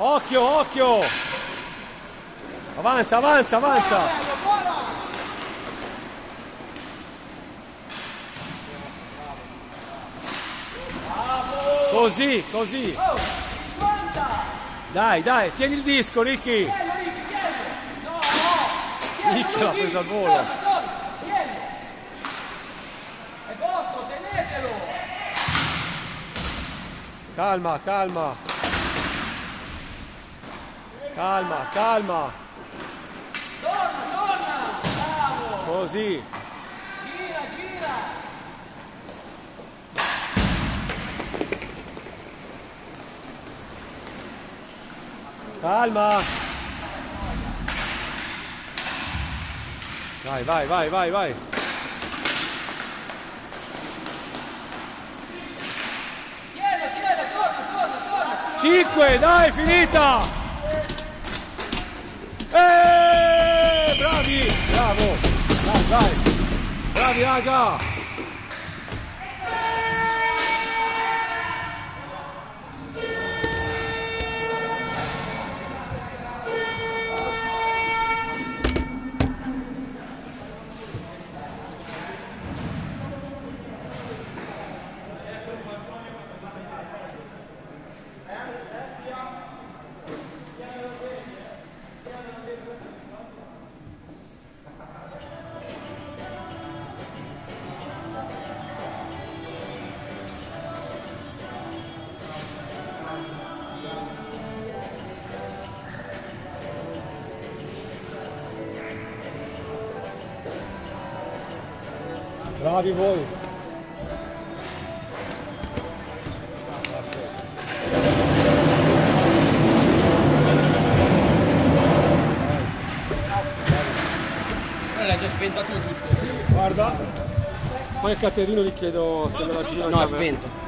Occhio, occhio! Avanza, avanza, avanza! Così, così! Dai, dai, tieni il disco, Ricky! Ricky l'ha preso al volo! È vostro, tenetelo! Calma, calma! Calma, calma! Torna, torna! Bravo! Così! Gira, gira! Calma! Vai, vai, vai, vai, vai! Tienilo, torna, torna! 5, dai, finita! Bravi! Bravo! Dai, dai! Bravi, raga! Bravi voi! L'hai già spenta tu, giusto? Guarda, poi a Caterino gli chiedo se me la gira. No, è spento.